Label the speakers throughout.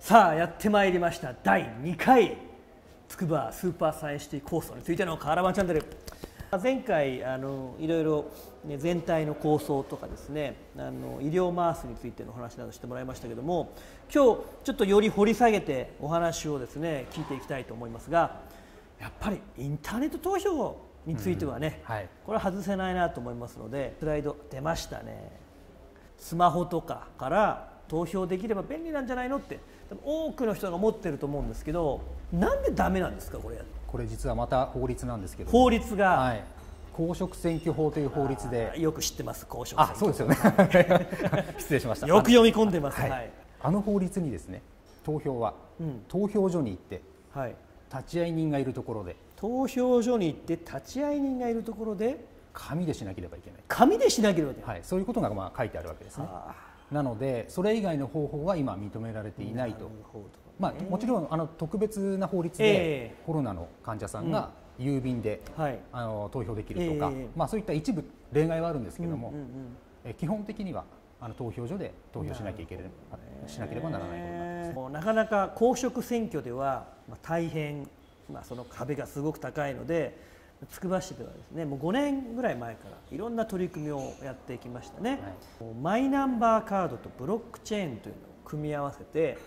Speaker 1: さあやってまいりました第2回つくばスーパーサイエンシティ構想についてのカーラバンチャンネル。前回いろいろ、ね、全体の構想とかですね医療マースについてのお話などしてもらいましたけども、今日ちょっとより掘り下げてお話をですね聞いていきたいと思いますが、やっぱりインターネット投票についてはね、これは外せないなと思いますので、スライド出ましたね。スマホとかから投票できれば便利なんじゃないのって多くの人が思ってると思うんですけど、なんでダメなんですかこれ。これ
Speaker 2: 実はまた法律なんですけど、
Speaker 1: 法律が、
Speaker 2: 公職選挙法という法律で、
Speaker 1: よく知ってます。公職選挙法。
Speaker 2: そうですよね失礼しました。
Speaker 1: よく読み込んでます。
Speaker 2: あの法律にですね、投票は、投票所に行って、立会人がいるところで、
Speaker 1: 投票所に行って立会人がいるところで
Speaker 2: 紙でしなければいけない。
Speaker 1: 紙でしなければいけない。
Speaker 2: そういうことが書いてあるわけですね。なのでそれ以外の方法は今認められていないと。もちろん特別な法律でコロナの患者さんが郵便で投票できるとか、そういった一部例外はあるんですけども、基本的には投票所で投票しなければならないことになってます。
Speaker 1: なかなか公職選挙では大変、その壁がすごく高いので、つくば市ではですねもう5年ぐらい前からいろんな取り組みをやってきましたね。マイナンバーカードとブロックチェーンというのを組み合わせて、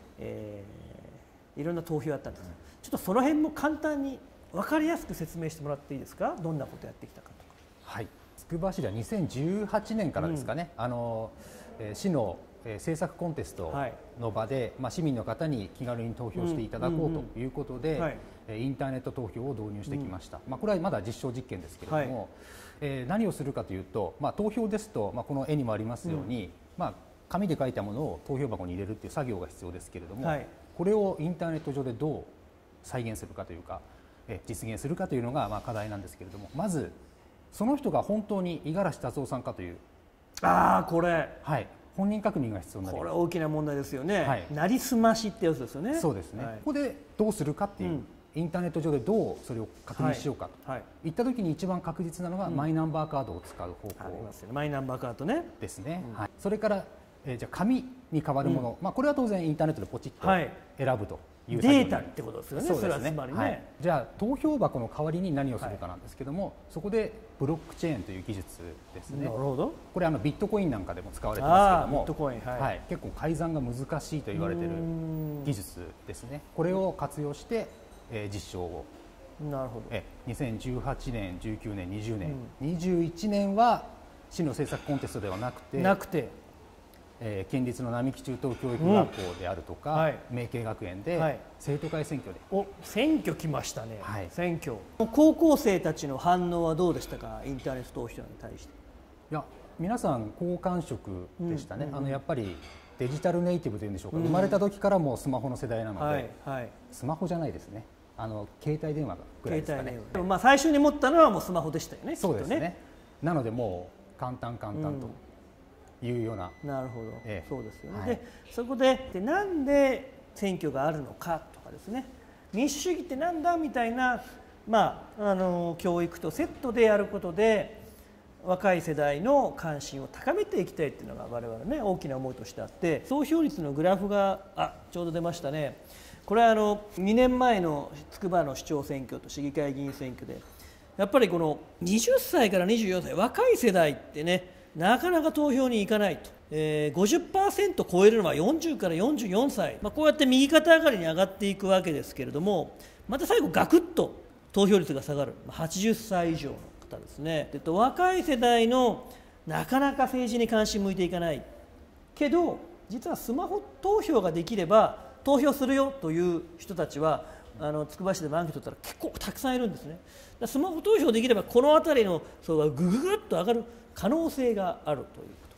Speaker 1: いろんな投票をやったんです。ちょっとその辺も簡単に分かりやすく説明してもらっていいですか。どんなことをやってきたかとか。
Speaker 2: つくば市では2018年からですかね、市の政策コンテストの場で、市民の方に気軽に投票していただこうということで、インターネット投票を導入してきました。これはまだ実証実験ですけれども、何をするかというと、投票ですと、この絵にもありますように、紙で書いたものを投票箱に入れるという作業が必要ですけれども、これをインターネット上でどう再現するかというか、実現するかというのが課題なんですけれども、まずその人が本当に五十嵐達夫さんかという、
Speaker 1: これ、
Speaker 2: 本人確認が必要になります。
Speaker 1: これ大きな問題ですよね。なりすましってやつですよね。
Speaker 2: そうですね。ここでどうするかっていう、インターネット上でどうそれを確認しようかといった時に一番確実なのがマイナンバーカードを使う方法
Speaker 1: マイナンバーカードね
Speaker 2: ですね。それからじゃあ紙に変わるもの、これは当然インターネットでポチッと選ぶという
Speaker 1: データってことですよね。それはつまりね。
Speaker 2: じゃあ投票箱の代わりに何をするかなんですけども、そこでブロックチェーンという技術ですね。
Speaker 1: なるほど。
Speaker 2: これビットコインなんかでも使われてますけども、
Speaker 1: ビットコイン、
Speaker 2: 結構改ざんが難しいと言われている技術ですね。これを活用して実証を。
Speaker 1: なるほど。
Speaker 2: 2018年、19年、20年、21年は市の政策コンテストではなくて県立の並木中等教育学校であるとか、明慶学園で生徒会選挙で、
Speaker 1: 選挙来ましたね。選挙。高校生たちの反応はどうでしたか、インターネット投票に対して。
Speaker 2: いや、皆さん好感触でしたね。やっぱりデジタルネイティブというんでしょうか、生まれた時からもうスマホの世代なので、スマホじゃないですね、携帯電話ぐらいですかね。
Speaker 1: 最初に持ったのはもうスマホでしたよね。
Speaker 2: そうですね。なのでもう簡単というような。
Speaker 1: なるほど、そうですよね。でそこでなんで選挙があるのかとかですね、民主主義ってなんだみたいな、教育とセットでやることで若い世代の関心を高めていきたいっていうのが我々ね大きな思いとしてあって、投票率のグラフがちょうど出ましたね。これは2年前のつくばの市長選挙と市議会議員選挙で、やっぱりこの20歳から24歳若い世代ってねなかなか投票に行かないと、50% 超えるのは40から44歳、こうやって右肩上がりに上がっていくわけですけれども、また最後ガクッと投票率が下がる、80歳以上の方ですね。若い世代のなかなか政治に関心向いていかないけど、実はスマホ投票ができれば投票するよという人たちはつくば市でもアンケート取ったら結構たくさんいるんですね。スマホ投票できればこの辺りの層がぐぐっと上がる可能性があるということ。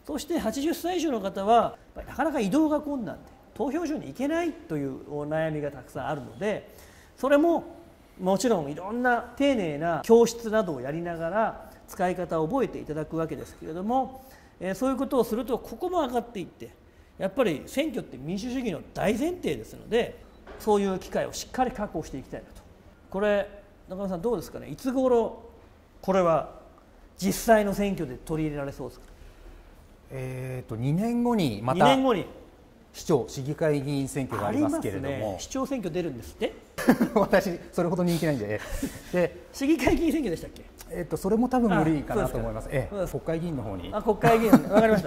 Speaker 1: そして80歳以上の方はなかなか移動が困難で投票所に行けないというお悩みがたくさんあるので、それももちろんいろんな丁寧な教室などをやりながら使い方を覚えていただくわけですけれども、そういうことをするとここも上がっていって、やっぱり選挙って民主主義の大前提ですので、そういう機会をしっかり確保していきたいなと。これ中野さんどうですかね、いつ頃これは実際の選挙で取り入れられそうですか。
Speaker 2: 2年後にまた
Speaker 1: 2年後に
Speaker 2: 市長市議会議員選挙がありますけれども、
Speaker 1: ね、市長選挙出るんですって
Speaker 2: 私それほど人気ないんで、
Speaker 1: 市議会議員選挙でしたっけ？
Speaker 2: それも多分無理かなと思います。国会議員の方に。
Speaker 1: 国会議員、わかりました。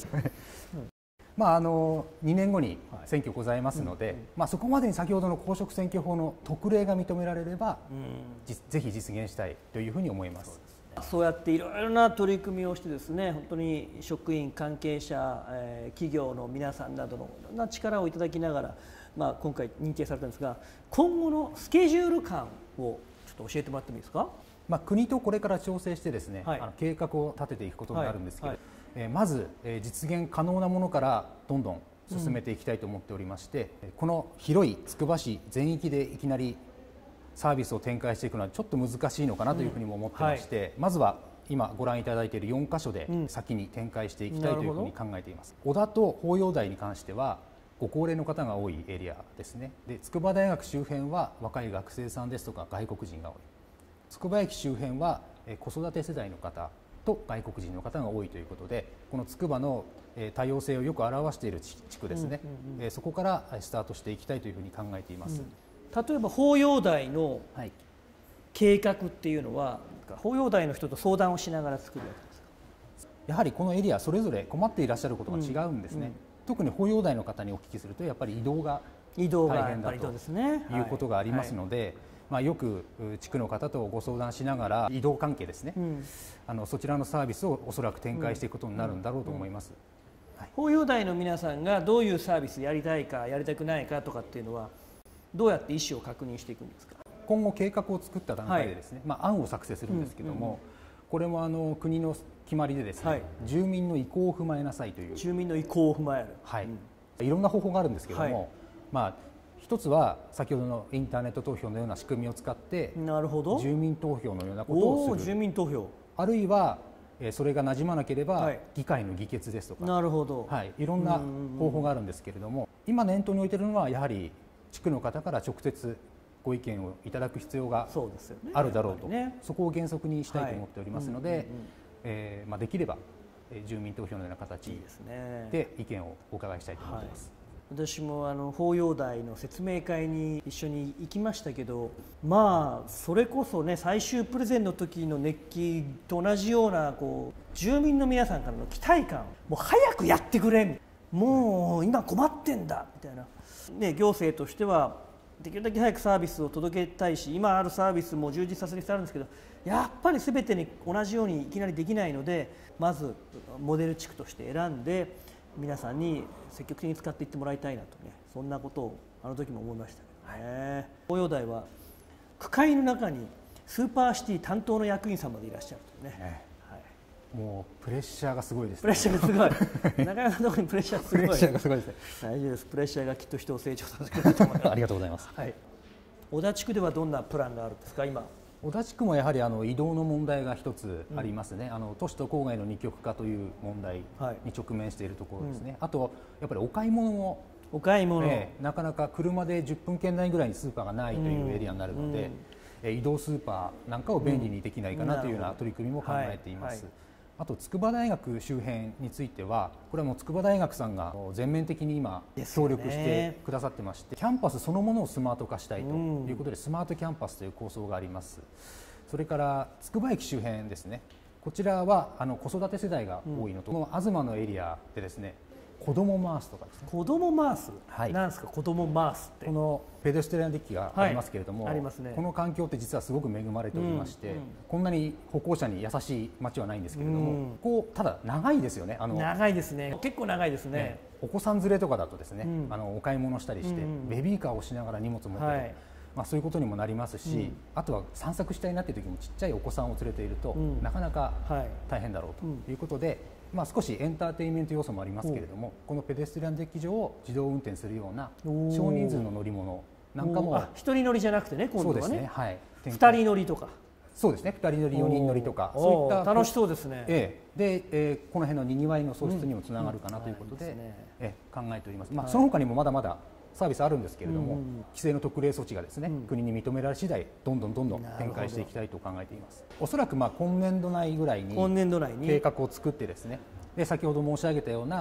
Speaker 2: 2年後に選挙ございますので、そこまでに先ほどの公職選挙法の特例が認められれば、ぜひ実現したいというふうに思います。
Speaker 1: そうやっていろいろな取り組みをしてですね、本当に職員、関係者、企業の皆さんなどのいろんな力をいただきながら、今回認定されたんですが、今後のスケジュール感をちょっと教えてもらってもいいですか？
Speaker 2: 国とこれから調整してですね、計画を立てていくことになるんですけど、まず実現可能なものからどんどん進めていきたいと思っておりまして、この広いつくば市全域でいきなりサービスを展開していくのはちょっと難しいのかなというふうにも思ってまして、まずは今ご覧いただいている4カ所で先に展開していきたいというふうに考えています。小田と法要台に関してはご高齢の方が多いエリアですね。で、筑波大学周辺は若い学生さんですとか外国人が多い。つくば駅周辺は子育て世代の方と外国人の方が多いということで、このつくばの多様性をよく表している地区ですね、そこからスタートしていきたいというふうに考えています。
Speaker 1: 例えば法要台の計画っていうのは、法要台の人と相談をしながら作るわけですか？
Speaker 2: やはりこのエリアそれぞれ困っていらっしゃることが違うんですね。特に法要台の方にお聞きすると、やっぱり移動が大変だということがありますので、よく地区の方とご相談しながら移動関係ですね、そちらのサービスをおそらく展開していくことになるんだろうと思います。
Speaker 1: 法要台の皆さんがどういうサービスやりたいかやりたくないかとかっていうのはどうやって意思を確認していくんですか？
Speaker 2: 今後計画を作った段階でですね、案を作成するんですけども、これも国の決まりでですね、住民の意向を踏まえなさいという。
Speaker 1: 住民の意向を踏まえる。
Speaker 2: いろんな方法があるんですけども、一つは先ほどのインターネット投票のような仕組みを使って住民投票のようなことをする。
Speaker 1: 住民投票。
Speaker 2: あるいはそれが馴染まなければ議会の議決ですとか、
Speaker 1: なるほど、
Speaker 2: いろんな方法があるんですけれども、今念頭に置いているのはやはり地区の方から直接ご意見をいただく必要があるだろうと、そこを原則にしたいと思っておりますので、できれば住民投票のような形で意見をお伺いしたいと思っています。
Speaker 1: 私も法要台の説明会に一緒に行きましたけど、それこそね、最終プレゼンの時の熱気と同じような住民の皆さんからの期待感、もう早くやってくれ、もう今困ってんだみたいな、行政としてはできるだけ早くサービスを届けたいし、今あるサービスも充実させる必要あるんですけど、やっぱり全てに同じようにいきなりできないので、まずモデル地区として選んで皆さんに積極的に使っていってもらいたいなとね、そんなことをあの時も思いましたけどね。法要台は区会の中にスーパーシティ担当の役員さんまでいらっしゃるとね、
Speaker 2: もうプレッシャーがすごいですね。
Speaker 1: プレッシャーがすごい。なかなかのところにプレッシャーすごい。
Speaker 2: プレッシャーがすごいですね。
Speaker 1: 大丈夫です。プレッシャーがきっと人を成長させてくれると思います。
Speaker 2: ありがとうございます。
Speaker 1: 小田地区ではどんなプランがあるんですか今？
Speaker 2: 小田地区もやはり移動の問題が一つありますね。都市と郊外の二極化という問題に直面しているところですね。あとやっぱりお買い物もなかなか車で10分圏内ぐらいにスーパーがないというエリアになるので、移動スーパーなんかを便利にできないかなというような取り組みも考えています。あと筑波大学周辺については、これはもう筑波大学さんが全面的に今協力してくださってまして、キャンパスそのものをスマート化したいということで、スマートキャンパスという構想があります。それからつくば駅周辺ですね、こちらは子育て世代が多いのと、この東のエリアでですね、子どもマースとかですね。
Speaker 1: 子どもマース、なんですか子どもマースって。
Speaker 2: このペデストリアンデッキがありますけれども、
Speaker 1: こ
Speaker 2: の環境って実はすごく恵まれておりまして、こんなに歩行者に優しい街はないんですけれども、ただ長いですよね。
Speaker 1: 長いですね。結構長いですね。
Speaker 2: お子さん連れとかだとですね、お買い物したりしてベビーカーをしながら荷物を持ってる、そういうことにもなりますし、あとは散策したいなっていう時もちっちゃいお子さんを連れていると、なかなか大変だろうということで、少しエンターテインメント要素もありますけれども、このペデストリアンデッキ上を自動運転するような少人数の乗り物なんかも、
Speaker 1: 一人乗りじゃなくてね、今度はね、
Speaker 2: そうですね、
Speaker 1: 2人乗りとか、
Speaker 2: そうですね、2人乗り4人乗りとか、そういった
Speaker 1: 楽しそうですね。
Speaker 2: で、この辺のにぎわいの創出にもつながるかなということで考えております。その他にもまだまだサービスあるんですけれども、規制の特例措置がですね、国に認められ次第どんどん展開していきたいと考えています。おそらく今年度内ぐらいに計画を作ってですね、で先ほど申し上げたような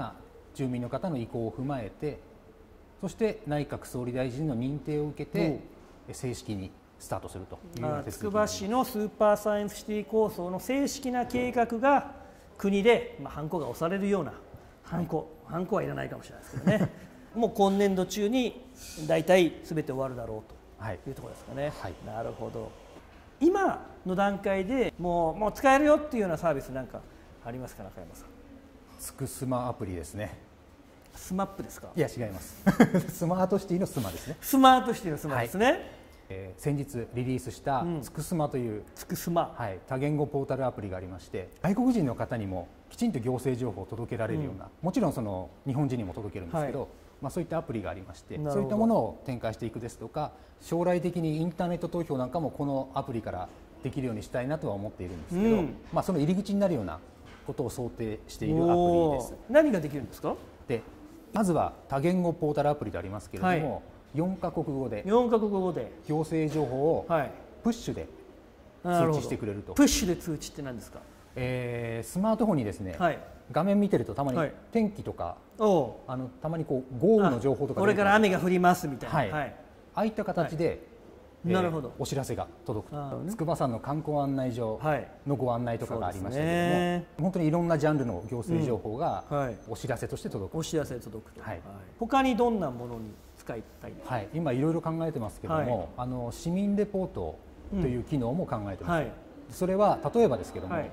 Speaker 2: 住民の方の意向を踏まえて、そして内閣総理大臣の認定を受けて正式にスタートするというような手続きになります。
Speaker 1: つくば市のスーパーサイエンスシティ構想の正式な計画が国でハンコが押されるような、ハンコはいらないかもしれないですけどねもう今年度中に大体すべて終わるだろうというところですかね。はい、なるほど。今の段階でもう使えるよっていうようなサービスなんかありますか、中山さん。
Speaker 2: つくスマアプリですね。
Speaker 1: スマップですか。
Speaker 2: いや違いますスマートシティのスマですね。
Speaker 1: スマートシティのスマですね。はい、
Speaker 2: 先日リリースしたつくスマという、
Speaker 1: つくスマ、
Speaker 2: はい、多言語ポータルアプリがありまして、外国人の方にもきちんと行政情報を届けられるような、もちろんその日本人にも届けるんですけど、そういったアプリがありまして、そういったものを展開していくですとか、将来的にインターネット投票なんかもこのアプリからできるようにしたいなとは思っているんですけど、その入り口になるようなことを想定しているアプリです。
Speaker 1: 何ができるんですか。
Speaker 2: でまずは多言語ポータルアプリでありますけれども、4カ国語で行政情報をプッシュで通知してくれると。
Speaker 1: プッシュで通知って何ですか。
Speaker 2: スマートフォンにですね、画面見てるとたまに天気とか、たまにこう豪雨の情報とか、
Speaker 1: これから雨が降りますみたいな、
Speaker 2: ああいった形で、お知らせが届くと。筑波山の観光案内所のご案内とかがありましたけれども、本当にいろんなジャンルの行政情報がお知らせとして届く。
Speaker 1: お知らせ届くと。他にどんなものに使いたいですか。
Speaker 2: 今いろいろ考えてますけども、市民レポートという機能も考えてます。それは例えばですけども、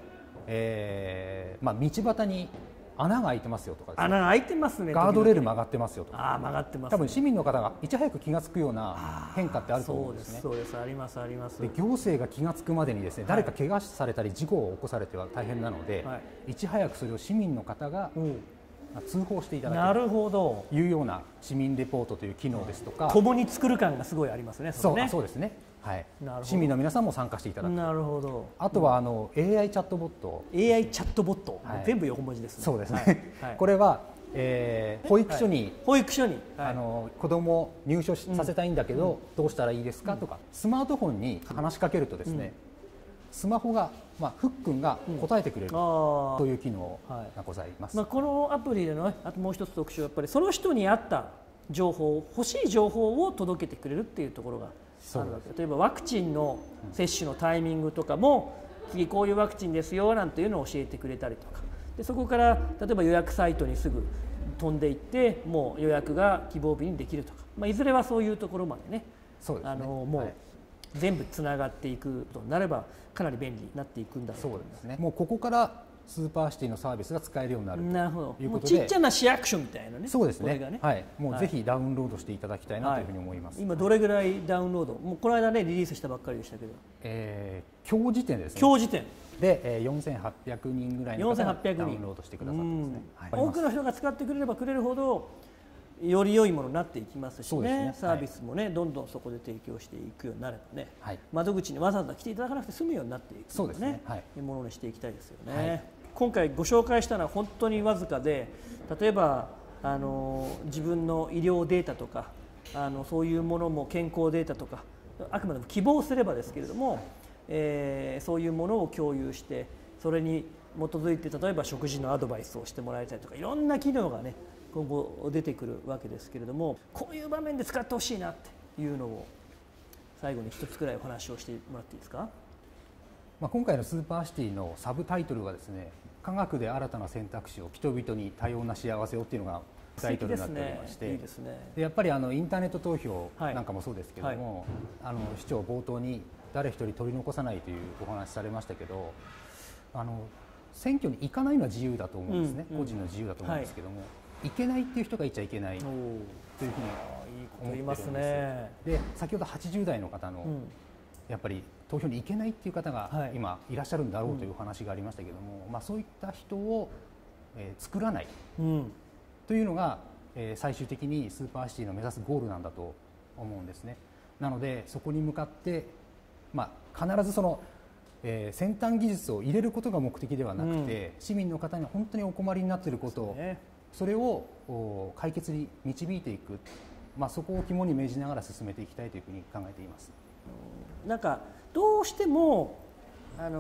Speaker 2: 道端に穴が開いてますよとかですね、
Speaker 1: 穴が開いてますね、
Speaker 2: ガードレール曲がってますよとか、
Speaker 1: 曲がってます、
Speaker 2: 多分市民の方がいち早く気が付くような変化ってあると思うんですね。
Speaker 1: そうです、ありますあります。
Speaker 2: で行政が気が付くまでにですね、誰か怪我されたり事故を起こされては大変なので、いち早くそれを市民の方が通報していただける。
Speaker 1: なるほど。
Speaker 2: いうような市民レポートという機能ですとか、
Speaker 1: 共に作る感がすごいありますね。
Speaker 2: そうですね。はい、市民の皆さんも参加していただく。
Speaker 1: なるほど。
Speaker 2: あとはAI チャットボット。
Speaker 1: AI チャットボット、全部横文字ですね。
Speaker 2: そうですね。これは保育所に子供を入所させたいんだけどどうしたらいいですかとか、スマートフォンに話しかけるとですね、スマホがふっくんが答えてくれるという機能がございます。
Speaker 1: このアプリでのあともう一つ特徴はやっぱりその人に合った情報、欲しい情報を届けてくれるっていうところがあるわけで、例えばワクチンの接種のタイミングとかも、次こういうワクチンですよなんていうのを教えてくれたりとかで、そこから例えば予約サイトにすぐ飛んでいってもう予約が希望日にできるとか、いずれはそういうところまでね、もう全部つながっていくとなればかなり便利になっていくんだろうと思いますね。
Speaker 2: もうここからスーパーシティのサービスが使えるようになるということで、
Speaker 1: ちっちゃな市役所みたいなね。
Speaker 2: そうですね。はい、もうぜひダウンロードしていただきたいなというふうに思います。
Speaker 1: 今どれぐらいダウンロード、もうこの間ねリリースしたばっかりでしたけど、
Speaker 2: 今日時点ですね。
Speaker 1: 今日時点
Speaker 2: で4800人ぐらいの方がダウンロードしてくださってますね。
Speaker 1: 多くの人が使ってくれればくれるほどより良いものになっていきますしね、サービスもね、どんどんそこで提供していくようになればね、窓口にわざわざ来ていただかなくて済むようになっていくようなね、ものにしていきたいですよね。今回ご紹介したのは本当にわずかで、例えば自分の医療データとかそういうものも健康データとか、あくまでも希望すればですけれども、そういうものを共有してそれに基づいて例えば食事のアドバイスをしてもらえたりとか、いろんな機能がね今後出てくるわけですけれども、こういう場面で使ってほしいなっていうのを最後に一つくらいお話をしてもらっていいですか。
Speaker 2: 今回のスーパーシティのサブタイトルがですね、科学で新たな選択肢を人々に多様な幸せをっていうのがタイトルになっておりまして、でやっぱりインターネット投票なんかもそうですけども、市長冒頭に誰一人取り残さないというお話されましたけど、選挙に行かないのは自由だと思うんですね、個人の自由だと思うんですけども、行けないっていう人がいちゃいけないというふうに思ってるんですね。で先ほど80代の方の、やっぱり投票に行けないっていう方が今いらっしゃるんだろうというお話がありましたけども、そういった人を作らないというのが最終的にスーパーシティの目指すゴールなんだと思うんですね。なのでそこに向かって必ずその先端技術を入れることが目的ではなくて、市民の方に本当にお困りになっていることを、それを解決に導いていく、そこを肝に銘じながら進めていきたいというふうに考えています。
Speaker 1: なんかどうしても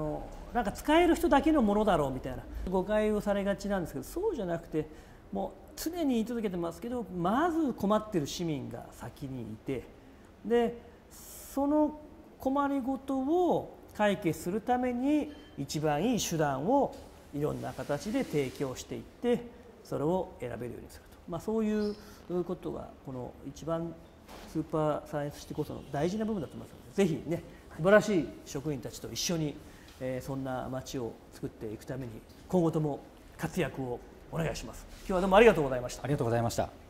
Speaker 1: なんか使える人だけのものだろうみたいな誤解をされがちなんですけど、そうじゃなくてもう常に言い続けてますけど、まず困っている市民が先にいて、でその困りごとを解決するために一番いい手段をいろんな形で提供していって、それを選べるようにすると、そういうことがこの一番スーパーサイエンスシティ構想の大事な部分だと思いますので、ぜひね、素晴らしい職員たちと一緒に、そんな街を作っていくために今後とも活躍をお願いします。今日はどうもありがとうございました。
Speaker 2: ありがとうございました。